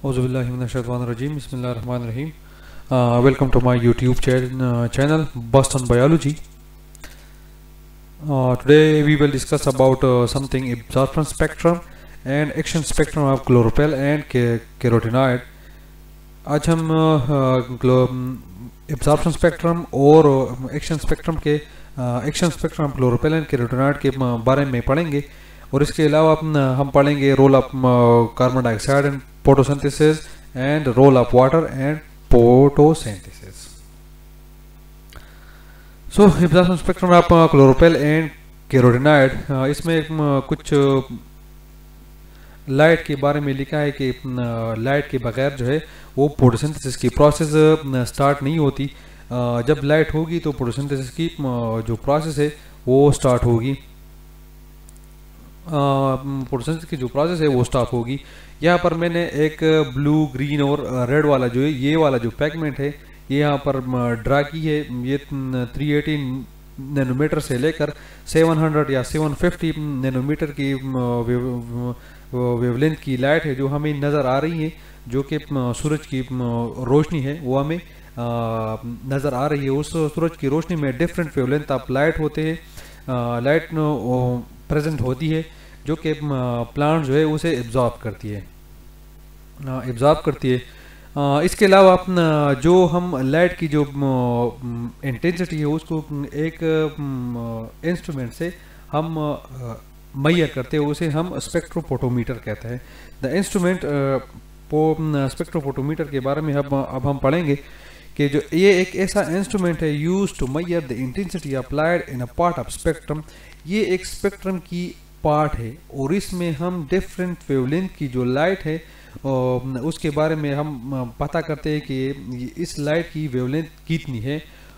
Auzubillahiminash-shaytanir-rajim. Bismillahir-rahmanir-rahim. Welcome to my YouTube channel Boston Biology. Today we will discuss about something absorption spectrum and action spectrum of chlorophyll and carotenoid. आज हम absorption spectrum और action spectrum के action spectrum chlorophyll and carotenoid के बारे में पढ़ेंगे और इसके अलावा हम पढ़ेंगे role of carbon dioxide and photosynthesis and role of water and photosynthesis. So absorption spectrum of chlorophyll and carotenoid, इसमें कुछ लाइट के बारे में लिखा है कि लाइट के बगैर जो है वो फोटोसिंथेसिस की प्रोसेस स्टार्ट नहीं होती. जब लाइट होगी तो फोटोसिंथेसिस की जो प्रोसेस है वो स्टार्ट होगी. फोटोसिंथेसिस की जो प्रोसेस है वो स्टार्ट होगी. यहाँ पर मैंने एक ब्लू, ग्रीन और रेड वाला जो है ये वाला जो पैगमेंट है ये यहाँ पर ड्रा की है. ये 380 नैनोमीटर से लेकर 700 या 750 नैनोमीटर की वेवलेंथ की लाइट है जो हमें नज़र आ रही है, जो कि सूरज की रोशनी है वो हमें नज़र आ रही है. उस सूरज की रोशनी में डिफरेंट वेवलेंथ ऑफ लाइट होते हैं, लाइट प्रेजेंट होती है जो कि प्लांट जो है उसे एब्जॉर्ब करती है. इसके अलावा जो हम लाइट की जो इंटेंसिटी है उसको एक इंस्ट्रूमेंट से हम मेजर करते हैं, उसे हम स्पेक्ट्रोफोटोमीटर कहते हैं. द इंस्ट्रूमेंट स्पेक्ट्रोफोटोमीटर के बारे में अब हम पढ़ेंगे कि जो ये एक ऐसा इंस्ट्रूमेंट है use to measure the intensity of light in a part of spectrum. ये एक स्पेक्ट्रम की पार्ट है और इसमें हम डिफरेंट वेवलेंथ की जो लाइट है उसके बारे में हम पता करते हैं कि इस लाइट की वेवलेंथ कितनी है.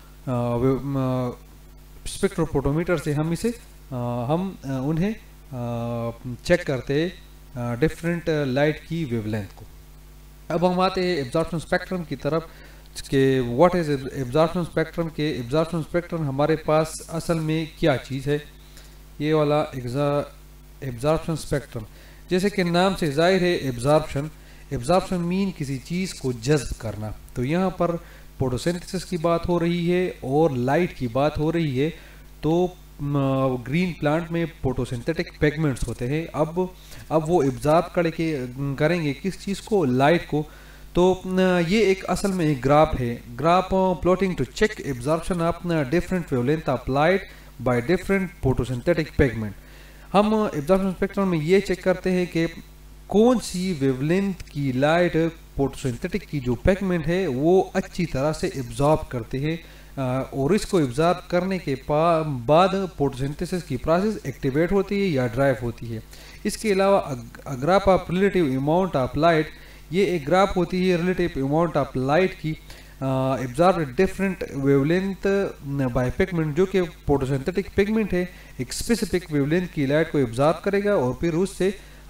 स्पेक्ट्रोफोटोमीटर से हम इसे उन्हें चेक करते हैं डिफरेंट लाइट की वेवलेंथ को. अब हम आते हैं एब्जॉर्प्शन स्पेक्ट्रम की तरफ कि व्हाट इज एब्जॉर्प्शन स्पेक्ट्रम. के एब्जॉर्प्शन स्पेक्ट्रम हमारे पास असल में क्या चीज़ है. ये वाला एब्जॉर्प्शन स्पेक्ट्रम, जैसे कि नाम से जाहिर है एब्जॉर्प्शन मीन किसी चीज़ को जज्ब करना. तो यहाँ पर फोटोसिंथेसिस की बात हो रही है और लाइट की बात हो रही है. तो ग्रीन प्लांट में फोटोसिंथेटिक पिगमेंट्स होते हैं. अब वो एब्जॉर्ब करेंगे किस चीज़ को, लाइट को. तो ये एक असल में एक ग्राफ है, graph plotting to check absorption of different wavelength of light by different photosynthetic pigment. हम एब्जॉर्प्शन स्पेक्ट्रम में ये चेक करते हैं कि कौन सी वेवलेंथ की लाइट फोटोसिंथेटिक की जो पिगमेंट है वो अच्छी तरह से एब्जॉर्ब करते हैं और इसको एब्जॉर्ब करने के बाद फोटोसिंथेसिस की प्रोसेस एक्टिवेट होती है या ड्राइव होती है. इसके अलावा graph of relative amount of light, ये एक ग्राफ होती है रिलेटिव अमाउंट ऑफ लाइट की absorb different wavelength by pigment, जो कि फोटोसिंथेटिक पिगमेंट है एक स्पेसिफिक वेवलेंथ की लाइट को एब्जॉर्ब करेगा और फिर उससे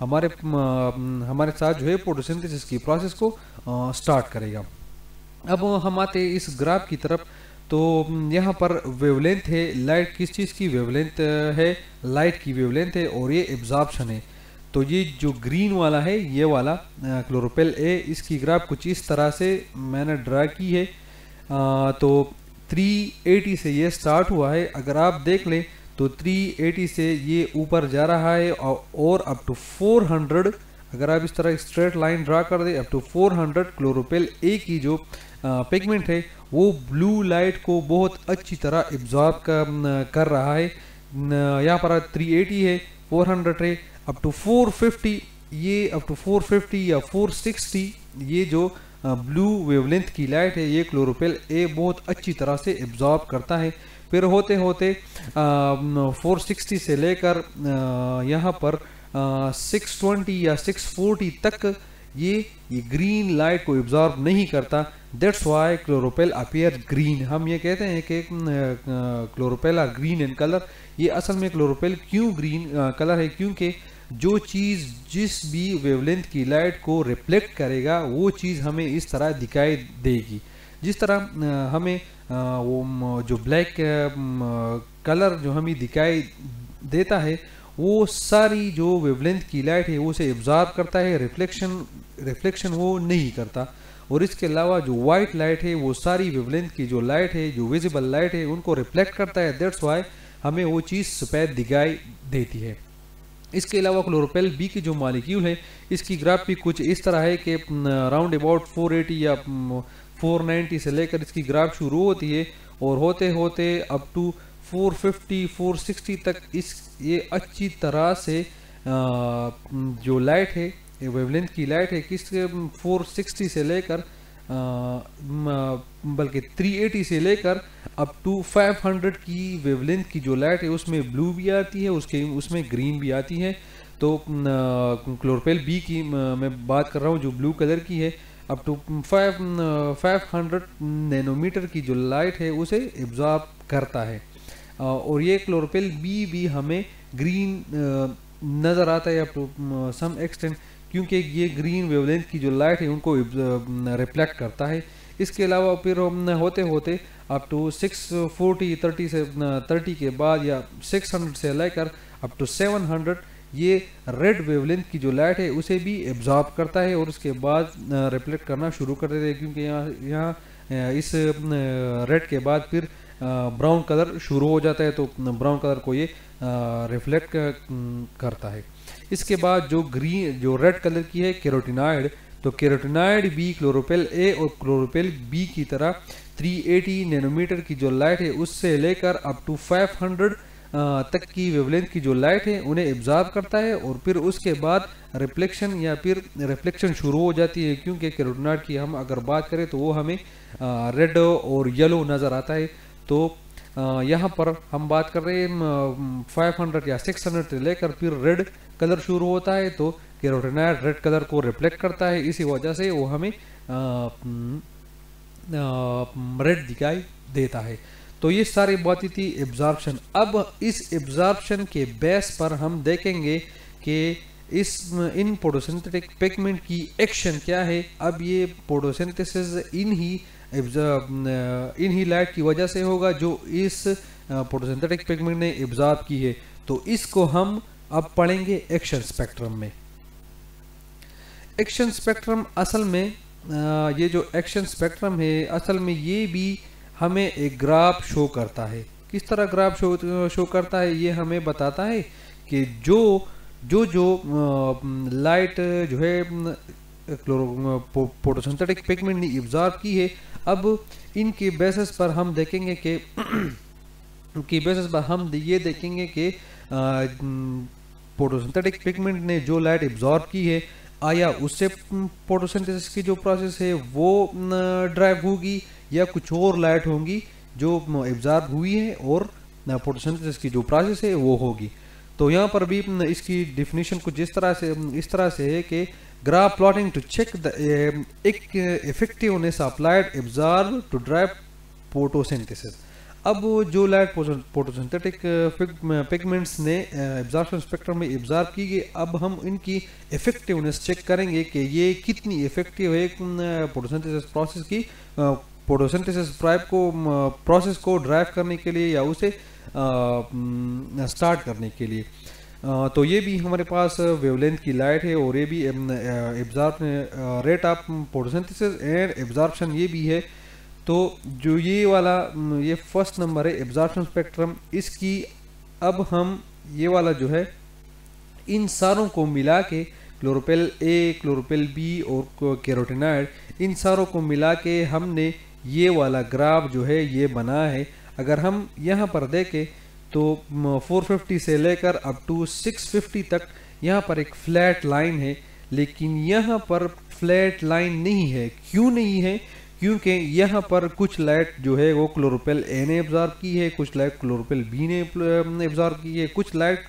हमारे साथ जो है फोटोसिंथेसिस की प्रोसेस को स्टार्ट करेगा. अब हम आते हैं इस ग्राफ की तरफ. तो यहाँ पर वेवलेंथ है, लाइट किस चीज़ की वेवलेंथ है, लाइट की वेवलेंथ है और ये एब्जॉर्प्शन है. तो ये जो ग्रीन वाला है ये वाला क्लोरोफिल ए, इसकी ग्राफ कुछ इस तरह से मैंने ड्रा की है. तो 380 से ये स्टार्ट हुआ है. अगर आप देख लें तो 380 से ये ऊपर जा रहा है और अप टू 400, अगर आप इस तरह स्ट्रेट लाइन ड्रा कर दे अप टू 400 क्लोरोफिल ए की जो पिगमेंट है वो ब्लू लाइट को बहुत अच्छी तरह एब्जॉर्ब कर रहा है. यहाँ पर 380 है, 400 है, अप टू 450, ये अप टू 450 या 460 ये जो ब्लू वेवलेंथ की लाइट है ये क्लोरोफिल ए बहुत अच्छी तरह से एब्जॉर्ब करता है. फिर होते होते 460 से लेकर यहाँ पर 620 या 640 तक ये ग्रीन लाइट को एब्जॉर्ब नहीं करता. That's why chlorophyll appear green. हम ये कहते हैं कि chlorophyll are green in colour. ये असल में क्लोरोफिल क्यों ग्रीन कलर है, क्योंकि जो चीज़ जिस भी वेवलेंथ की लाइट को रिफ्लेक्ट करेगा वो चीज़ हमें इस तरह दिखाई देगी. जिस तरह हमें वो जो ब्लैक कलर जो हमें दिखाई देता है वो सारी जो वेवलेंथ की लाइट है वो उसे एब्जॉर्ब करता है, रिफ्लेक्शन वो नहीं करता। और इसके अलावा जो वाइट लाइट है वो सारी वेवलेंथ की जो लाइट है, जो विजिबल लाइट है, उनको रिफ्लेक्ट करता है। दैट्स वाई हमें वो चीज़ सफ़ेद दिखाई देती है। इसके अलावा क्लोरोपेल बी की जो मॉलिक्यूल है इसकी ग्राफ भी कुछ इस तरह है कि राउंड अबाउट 480 या 490 से लेकर इसकी ग्राफ शुरू होती है और होते होते अप टू 450 460 तक इस ये अच्छी तरह से जो लाइट है, वेवलेंथ की लाइट है किस 460 से लेकर बल्कि 380 से लेकर अप टू 500 की वेवलेंथ की जो लाइट है उसमें ब्लू भी आती है, उसमें ग्रीन भी आती है। तो क्लोरोपेल बी की मैं बात कर रहा हूँ जो ब्लू कलर की है, अप टू 500 नैनोमीटर की जो लाइट है उसे एब्जॉर्ब करता है। और ये क्लोरोपेल बी भी हमें ग्रीन नज़र आता है अप टू सम एक्सटेंट, क्योंकि ये ग्रीन वेवलेंथ की जो लाइट है उनको रिफ्लेक्ट करता है। इसके अलावा फिर होते होते अप टू 640 30 के बाद या 600 से लेकर अप टू 700 ये रेड वेवलेंथ की जो लाइट है उसे भी एब्जॉर्ब करता है और उसके बाद रिफ्लेक्ट करना शुरू कर देते हैं, क्योंकि यहाँ इस रेड के बाद फिर ब्राउन कलर शुरू हो जाता है, तो ब्राउन कलर को ये रिफ्लेक्ट करता है। इसके बाद जो रेड कलर की है कैरोटिनॉइड, तो कैरोटिनॉइड भी क्लोरोपेल ए और क्लोरोपेल बी की तरह 380 नैनोमीटर की जो लाइट है उससे लेकर अप टू 500 तक की वेवलेंथ की जो लाइट है उन्हें एब्जॉर्ब करता है और फिर उसके बाद रिफ्लेक्शन या फिर रिफ्लेक्शन शुरू हो जाती है। क्योंकि कैरोटिनॉइड की हम अगर बात करें तो वो हमें रेड और येलो नज़र आता है। तो यहाँ पर हम बात कर रहे हैं 500 या 600 से लेकर फिर रेड कलर शुरू होता है, तो कैरोटिनॉइड रेड कलर को रिफ्लेक्ट करता है, इसी वजह से वो हमें रेड दिखाई देता है। तो ये सारी बातें थी एब्जॉर्प्शन। अब इस एब्जॉर्प्शन के बेस पर हम देखेंगे कि इन फोटोसिंथेटिक पिगमेंट की एक्शन क्या है। अब ये फोटोसिंथेसिस इन्हीं लाइट की वजह से होगा जो इस फोटोसिंथेटिक पिगमेंट ने एब्जॉर्ब की है। तो इसको हम अब पढ़ेंगे एक्शन स्पेक्ट्रम में। एक्शन स्पेक्ट्रम असल में ये जो एक्शन स्पेक्ट्रम है असल में ये भी हमें एक ग्राफ शो करता है। किस तरह ग्राफ शो करता है ये हमें बताता है कि जो लाइट जो है फोटोसिंथेटिक पिगमेंट ने एब्जॉर्ब की है, अब इनके बेसिस पर हम देखेंगे कि ये देखेंगे कि फोटोसिंथेटिक पिगमेंट ने जो लाइट एब्जॉर्ब की है आया उससे फोटोसिंथेसिस की जो प्रोसेस है वो ड्राइव होगी या कुछ और लाइट होंगी जो एब्जॉर्ब हुई है और फोटोसिंथेसिस की जो प्रोसेस है वो होगी। तो यहाँ पर भी इसकी डिफिनीशन कुछ इस तरह से है कि graph plotting to check the effectiveness of light absorb to drive photosynthesis. अब जो लाइट फोटोसिंथेटिक पिगमेंट्स ने एब्जॉर्प्शन स्पेक्ट्रम में एब्जॉर्ब की गई, अब हम इनकी इफेक्टिवनेस चेक करेंगे कि ये कितनी इफेक्टिव है फोटोसिंथेसिस प्रोसेस की, फोटोसिंथेसिस प्रोसेस को ड्राइव करने के लिए या उसे स्टार्ट करने के लिए। तो ये भी हमारे पास वेवलेंथ की लाइट है और ये भी rate of photosynthesis and absorption ये भी है। तो जो ये फर्स्ट नंबर है एब्जॉर्प्शन स्पेक्ट्रम, इसकी अब हम ये वाला जो है इन सारों को मिला के क्लोरोपेल ए, क्लोरोपेल बी और कैरोटिनॉइड, इन सारों को मिला के हमने ये वाला ग्राफ जो है ये बना है। अगर हम यहाँ पर देखें तो 450 से लेकर अप टू 650 तक यहाँ पर एक फ्लैट लाइन है, लेकिन यहाँ पर फ्लैट लाइन नहीं है। क्यों नहीं है? क्योंकि यहाँ पर कुछ लाइट जो है वो क्लोरोपेल ए ने एब्जॉर्ब की है, कुछ लाइट क्लोरोपेल बी ने एब्जॉर्ब की है, कुछ लाइट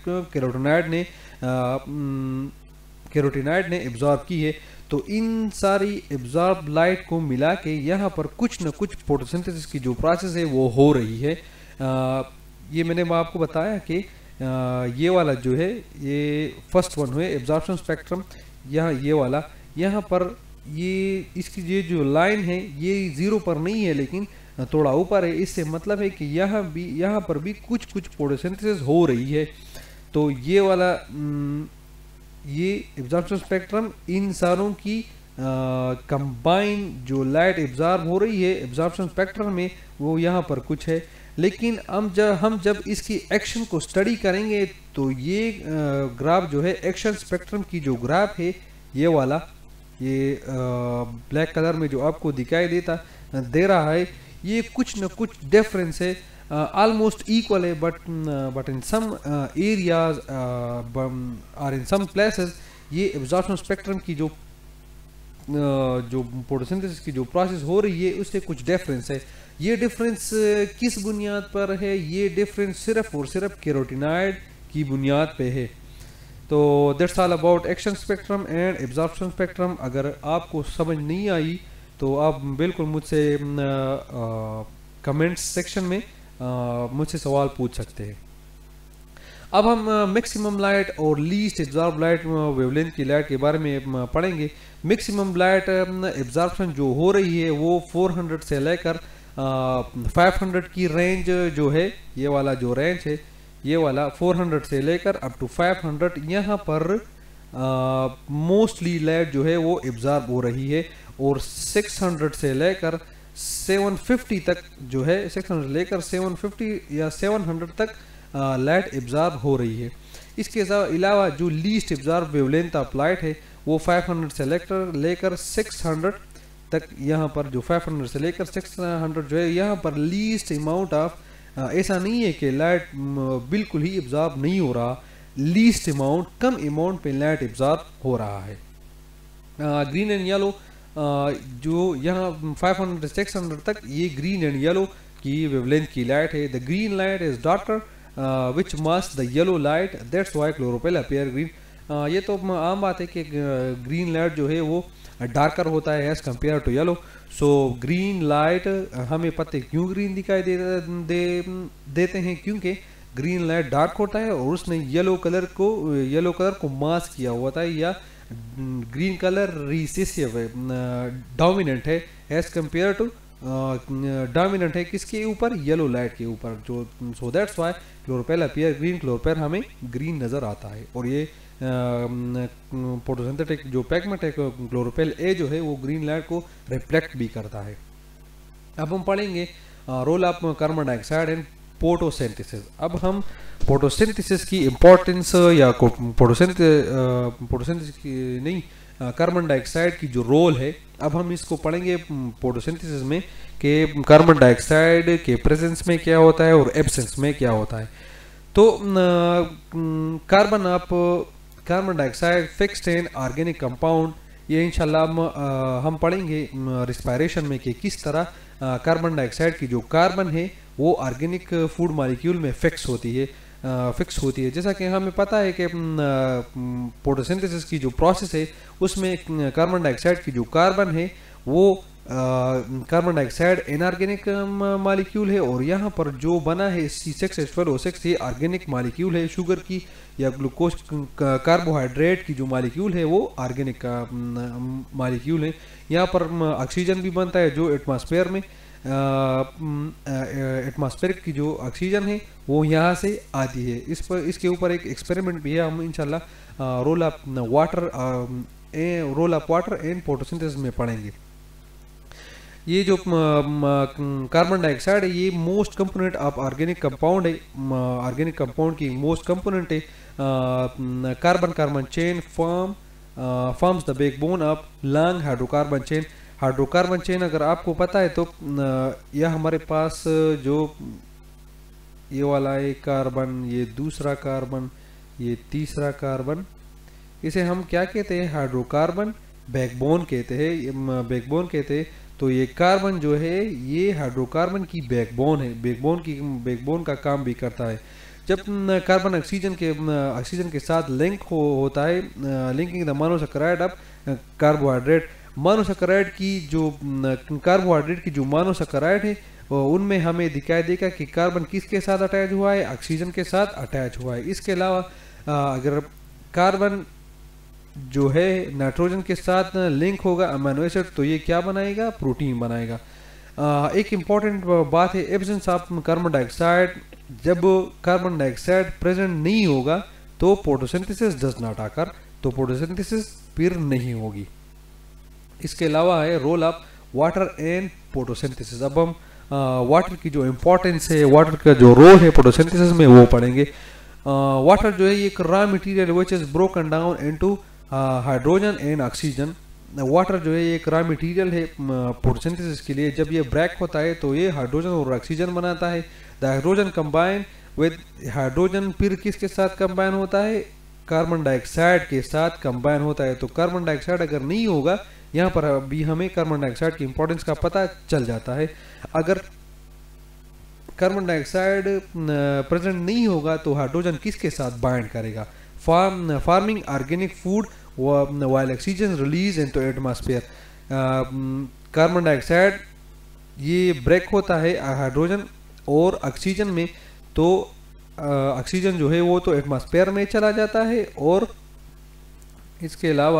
कैरोटिनॉइड ने एब्जॉर्ब की है। तो इन सारी एब्जॉर्ब लाइट को मिला के यहाँ पर कुछ न कुछ फोटोसिंथेसिस की जो प्रोसेस है वो हो रही है। ये मैंने आपको बताया कि ये वाला जो है ये फर्स्ट वन हुए एब्जॉर्प्शन स्पेक्ट्रम, ये वाला यहाँ पर इसकी ये जो लाइन है ये 0 पर नहीं है लेकिन थोड़ा ऊपर है। इससे मतलब है कि यहाँ पर भी कुछ फोटोसिंथेसिस हो रही है। तो ये वाला ये एब्जॉर्प्शन स्पेक्ट्रम इन सारों की कंबाइन जो लाइट एब्जॉर्ब हो रही है एब्जॉर्प्शन स्पेक्ट्रम में, वो यहाँ पर कुछ है। लेकिन हम जब इसकी एक्शन को स्टडी करेंगे तो ये ग्राफ जो है एक्शन स्पेक्ट्रम की जो ग्राफ है ये वाला, ये ब्लैक कलर में जो आपको दिखाई दे रहा है, ये कुछ न कुछ डिफरेंस है, ऑलमोस्ट इक्वल है, बट इन सम एरियाज और इन सम प्लेसेस ये एब्जॉर्प्शन स्पेक्ट्रम की जो फोटोसिंथेसिस की जो प्रोसेस हो रही है उससे कुछ डिफरेंस है। ये डिफरेंस किस बुनियाद पर है? ये डिफरेंस सिर्फ और सिर्फ कैरोटिनॉइड की बुनियाद पे है। तो that's all about action spectrum and absorption spectrum. अगर आपको समझ नहीं आई तो आप बिल्कुल मुझसे कमेंट्स सेक्शन में मुझसे सवाल पूछ सकते हैं। अब हम मैक्सिमम लाइट और लीस्ट एब्जॉर्ब लाइट वेवलेंथ की लाइट के बारे में पढ़ेंगे। मैक्सिमम लाइट एब्जॉर्प्शन जो हो रही है वो 400 से लेकर 500 की रेंज जो है, ये वाला जो रेंज है ये वाला 400 से लेकर अप टू 500, यहाँ पर मोस्टली लाइट जो है वो एब्जॉर्ब हो रही है। और 600 से लेकर 750 तक जो है, 600 लेकर 750 या 700 तक लाइट एब्जॉर्ब हो रही है। इसके अलावा जो least absorb wavelength of light है वो 500 से लेकर 600 तक, यहाँ पर जो 500 से लेकर 600 जो है यहाँ पर लीस्ट अमाउंट ऑफ, ऐसा नहीं है कि लाइट बिल्कुल ही एब्जॉर्ब नहीं हो रहा, लीस्ट अमाउंट, कम अमाउंट पे लाइट एब्जॉर्ब हो रहा है। ग्रीन एंड येलो जो यहाँ 500 से 600 तक ये ग्रीन एंड येलो की वेवलेंथ की लाइट है। The green light is darker which masks the yellow light, that's why chlorophyll appear green। ये तो आम बात है कि ग्रीन लाइट जो है वो डार्कर होता है as compare to yellow. So green light हमें पत्ते क्यों ग्रीन दिखाई देते हैं? क्योंकि ग्रीन लाइट डार्क होता है और उसने येलो कलर को मास्क किया हुआ था, या ग्रीन कलर रिसेसिव है, डोमिनेंट है एज कम्पेयर टू डोमिनेंट है किसके ऊपर? येलो लाइट के ऊपर। जो so that's why chlorophyll appear green, chlorophyll हमें ग्रीन नज़र आता है। और ये फोटोसिंथेटिक जो पिगमेंट है क्लोरोफिल ए जो है वो ग्रीन लाइट को रिफ्लेक्ट भी करता है। अब हम पढ़ेंगे role of carbon dioxide in photosynthesis. अब हम फोटोसिंथेसिस की इम्पोर्टेंस या फोटोसिंथेसिस की नहीं, कार्बन डाइऑक्साइड की जो रोल है, अब हम इसको पढ़ेंगे फोटोसिंथेसिस में कि कार्बन डाइऑक्साइड के प्रेजेंस में क्या होता है और एब्सेंस में क्या होता है। तो carbon dioxide fixed and organic compound, ये इंशाल्लाह हम पढ़ेंगे रिस्पायरेशन में कि किस तरह कार्बन डाइऑक्साइड की जो कार्बन है वो ऑर्गेनिक फूड मॉलिक्यूल में फिक्स होती है। जैसा कि हमें पता है कि फोटोसिंथेसिस की जो प्रोसेस है उसमें कार्बन डाइऑक्साइड की जो कार्बन है वो कार्बन डाइऑक्साइड इनऑर्गेनिक मॉलिक्यूल है, और यहाँ पर जो बना है C6H12O6 ये ऑर्गेनिक मॉलिक्यूल है। शुगर की या ग्लूकोज कार्बोहाइड्रेट की जो मॉलिक्यूल है वो ऑर्गेनिक का मॉलिक्यूल है। यहाँ पर ऑक्सीजन भी बनता है जो एटमॉस्फेयर में एटमॉस्फेयर की जो ऑक्सीजन है वो यहाँ से आती है। इसके ऊपर एक एक्सपेरिमेंट भी है, हम इंशाल्लाह role of water and photosynthesis में पढ़ेंगे। ये जो कार्बन डाइऑक्साइड है ये most component of organic compound है। ऑर्गेनिक कंपाउंड की मोस्ट कंपोनेंट है। Carbon chain forms the backbone of long hydrocarbon chain. Hydrocarbon chain अगर आपको पता है तो यह हमारे पास जो ये वाला एक कार्बन, ये दूसरा कार्बन, ये तीसरा कार्बन, इसे हम क्या कहते हैं? हाइड्रोकार्बन बैकबोन कहते हैं। तो ये कार्बन जो है ये हाइड्रोकार्बन की बैकबोन है, बैकबोन का काम भी करता है। जब कार्बन ऑक्सीजन के साथ लिंक होता है, linking the monosaccharide of carbohydrate, monosaccharide की जो कार्बोहाइड्रेट की जो मोनोसैकेराइड है उनमें हमें दिखाई देगा कि कार्बन किसके साथ अटैच हुआ है? ऑक्सीजन के साथ अटैच हुआ है। इसके अलावा अगर कार्बन जो है नाइट्रोजन के साथ लिंक होगा अमीनो एसिड, तो ये क्या बनाएगा? प्रोटीन बनाएगा। एक इम्पॉर्टेंट बात है एब्सेंस ऑफ कार्बन डाइऑक्साइड। जब कार्बन डाइऑक्साइड प्रेजेंट नहीं होगा तो फोटोसिंथेसिस डज नॉट आकर, तो फोटोसिंथेसिस फिर नहीं होगी। इसके अलावा है role of water and photosynthesis. अब हम वाटर की जो इम्पोर्टेंस है, वाटर का जो रोल है फोटोसिंथेसिस में वो पढ़ेंगे। वाटर जो है ये एक raw material which is broken down into hydrogen and oxygen. Water जो है ये एक रॉ मटेरियल है फोटोसिंथेसिस के लिए। जब ये ब्रेक होता है तो ये हाइड्रोजन और ऑक्सीजन बनाता है। The hydrogen combine with hydrogen फिर किसके साथ कंबाइन होता है, कार्बन डाइऑक्साइड के साथ कंबाइन होता है। तो कार्बन डाइऑक्साइड अगर नहीं होगा, यहाँ पर अभी हमें कार्बन डाइऑक्साइड की इंपॉर्टेंस का पता चल जाता है। अगर कार्बन डाइऑक्साइड प्रेजेंट नहीं होगा तो हाइड्रोजन किसके साथ बाइंड करेगा, farming organic food while oxygen release into atmosphere. Carbon dioxide ये ब्रेक होता है हाइड्रोजन और ऑक्सीजन में, तो ऑक्सीजन जो है वो तो एटमॉस्फेयर में चला जाता है। और इसके अलावा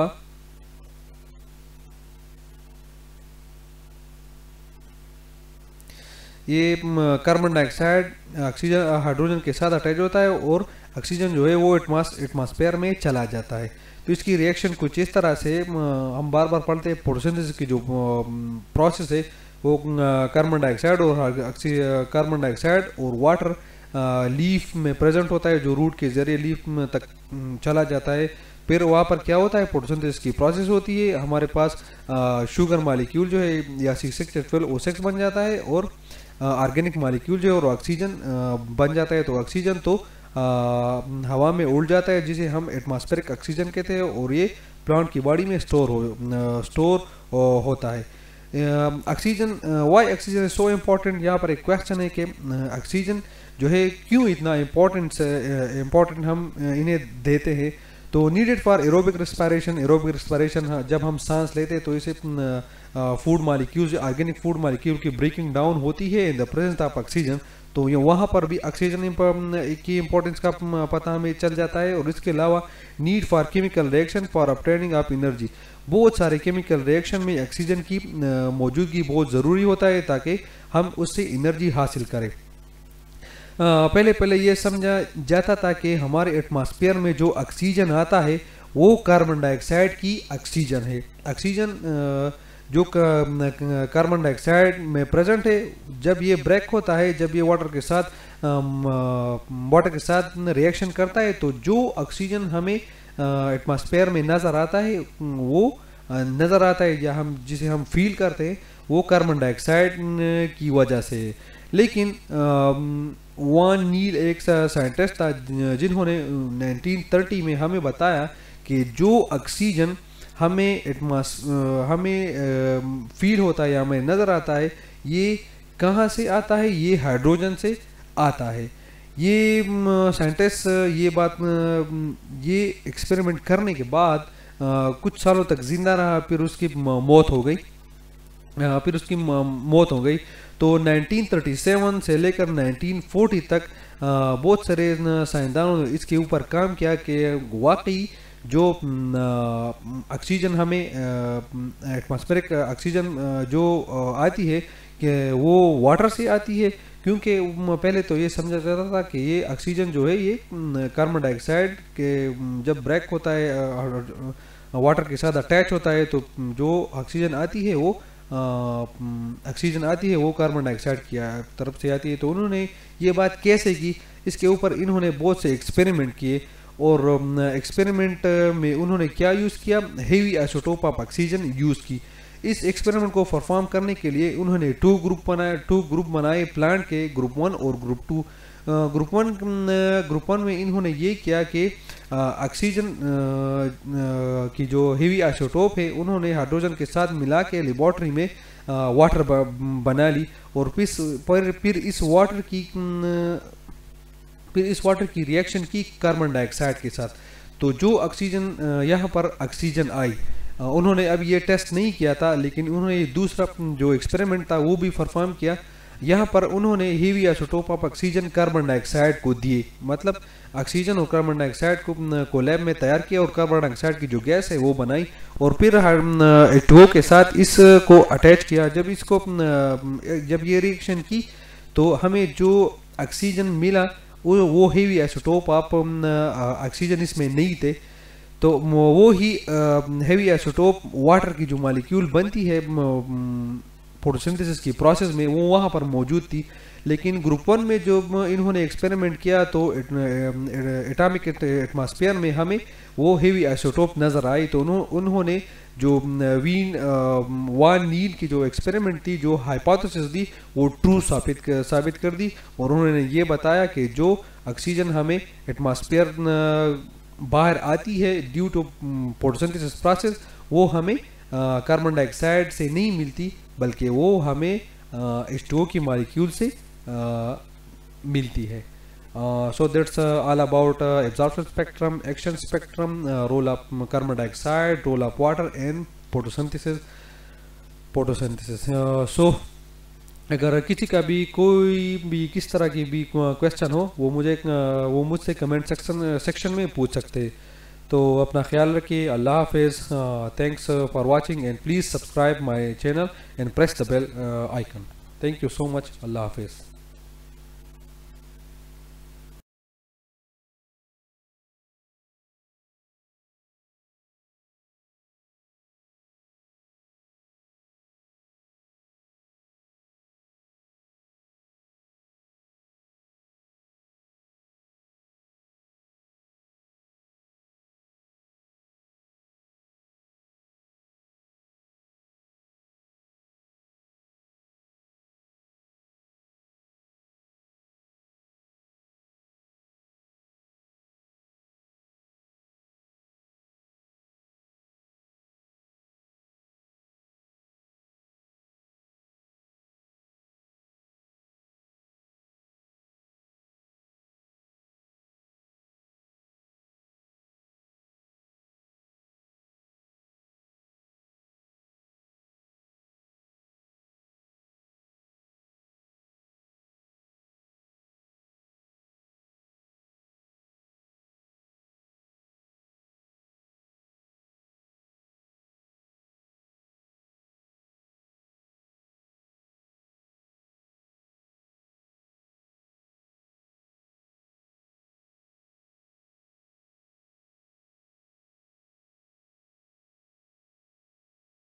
ये कार्बन डाइऑक्साइड ऑक्सीजन हाइड्रोजन के साथ अटैच होता है और ऑक्सीजन जो है वो एटमॉस्फेयर में चला जाता है। तो इसकी रिएक्शन कुछ इस तरह से हम बार बार पढ़ते हैं। फोटोसिंथेसिस की जो प्रोसेस है वो कार्बन डाइऑक्साइड और वाटर लीफ में प्रेजेंट होता है, जो रूट के जरिए लीफ में तक चला जाता है। फिर वहाँ पर क्या होता है, फोटोसिंथेसिस की प्रोसेस होती है। हमारे पास शुगर मालिक्यूल जो है या C6H12O6 बन जाता है और ऑर्गेनिक मालिक्यूल जो है और ऑक्सीजन बन जाता है। तो ऑक्सीजन तो हवा में उड़ जाता है, जिसे हम एटमॉस्फेरिक ऑक्सीजन कहते हैं, और ये प्लांट की बॉडी में स्टोर होता है। Oxygen, why oxygen is so important. यहाँ पर एक क्वेश्चन है कि ऑक्सीजन जो है क्यों इतना इम्पोर्टेंट हम इन्हें देते हैं। तो नीडेड फॉर एरोबिक रेस्पिरेशन, जब हम सांस लेते हैं तो इसे food molecules, organic food molecule की ब्रेकिंग डाउन होती है in the presence of oxygen. तो ये वहाँ पर भी ऑक्सीजन की इंपॉर्टेंस का पता हमें चल जाता है। और इसके अलावा need for chemical reaction for obtaining of energy, बहुत सारे केमिकल रिएक्शन में ऑक्सीजन की मौजूदगी बहुत ज़रूरी होता है ताकि हम उससे एनर्जी हासिल करें। पहले ये समझा जाता था कि हमारे एटमॉस्फेयर में जो ऑक्सीजन आता है वो कार्बन डाइऑक्साइड की ऑक्सीजन है। ऑक्सीजन जो कार्बन डाइऑक्साइड में प्रेजेंट है, जब ये ब्रेक होता है, जब ये वाटर के साथ रिएक्शन करता है, तो जो ऑक्सीजन हमें एटमॉस्फेयर में नज़र आता है या जिसे हम फील करते हैं, वो कार्बन डाइऑक्साइड की वजह से। लेकिन वान नील एक साइंटिस्ट था जिन्होंने 1930 में हमें बताया कि जो ऑक्सीजन हमें फील होता है या हमें नज़र आता है, ये कहाँ से आता है, ये हाइड्रोजन से आता है। ये साइंटिस्ट ये एक्सपेरिमेंट करने के बाद कुछ सालों तक जिंदा रहा, फिर उसकी मौत हो गई। तो 1937 से लेकर 1940 तक बहुत सारे साइंसदानों ने इसके ऊपर काम किया कि वाकई जो ऑक्सीजन हमें एटमॉस्फेरिक ऑक्सीजन जो आती है कि वो वाटर से आती है, क्योंकि पहले तो ये समझा जाता था कि ये ऑक्सीजन जो है ये कार्बन डाइऑक्साइड के जब ब्रेक होता है, वाटर के साथ अटैच होता है, तो जो ऑक्सीजन आती है वो कार्बन डाइऑक्साइड की तरफ से आती है। तो उन्होंने ये बात कैसे की, इसके ऊपर इन्होंने बहुत से एक्सपेरिमेंट किए। और एक्सपेरिमेंट में उन्होंने क्या यूज़ किया, heavy isotope of oxygen use की। इस एक्सपेरिमेंट को परफॉर्म करने के लिए उन्होंने टू ग्रुप बनाए प्लांट के, ग्रुप 1 और ग्रुप 2। ग्रुप 1 में इन्होंने ये किया कि ऑक्सीजन की जो हेवी आइसोटोप है उन्होंने हाइड्रोजन के साथ मिला के लेबॉर्ट्री में वाटर बना ली, और फिर इस वाटर की रिएक्शन की कार्बन डाइऑक्साइड के साथ। तो जो ऑक्सीजन यहाँ पर ऑक्सीजन आई, उन्होंने अब ये टेस्ट नहीं किया था, लेकिन उन्होंने दूसरा जो एक्सपेरिमेंट था वो भी परफॉर्म किया। यहाँ पर उन्होंने heavy isotope of oxygen carbon dioxide को दिए, मतलब ऑक्सीजन और कार्बन डाइऑक्साइड को लैब में तैयार किया और कार्बन डाइऑक्साइड की जो गैस है वो बनाई, और फिर H2O के साथ इसको अटैच किया। जब ये रिएक्शन की तो हमें जो ऑक्सीजन मिला वो हेवी आइसोटोप आप ऑक्सीजन इसमें नहीं थे, तो वो ही हेवी आइसोटोप वाटर की जो मॉलिक्यूल बनती है फोटोसिंथेसिस की प्रोसेस में, वो वहाँ पर मौजूद थी। लेकिन ग्रुप 1 में जो इन्होंने एक्सपेरिमेंट किया तो एटॉमिक एटमॉस्फेयर में हमें वो हेवी आइसोटोप नज़र आई। तो उन्होंने जो वान नील की जो एक्सपेरिमेंट थी, जो हाइपोथेसिस दी, वो ट्रू साबित कर दी। और उन्होंने ये बताया कि जो ऑक्सीजन हमें एटमॉस्फेयर बाहर आती है ड्यू टू फोटोसिंथेसिस प्रोसेस, वो हमें कार्बन डाइऑक्साइड से नहीं मिलती, बल्कि वो हमें H2O की मॉलिक्यूल से मिलती है। So that's all about absorption spectrum, action spectrum, role of carbon dioxide, role of water and photosynthesis. So अगर किसी का भी कोई भी किस तरह की भी क्वेश्चन हो, वो मुझसे कमेंट सेक्शन में पूछ सकते हैं। तो अपना ख्याल रखिए। अल्लाह हाफिज़। Thanks for watching and please subscribe my channel and press the bell icon. Thank you so much. अल्लाह हाफिज़।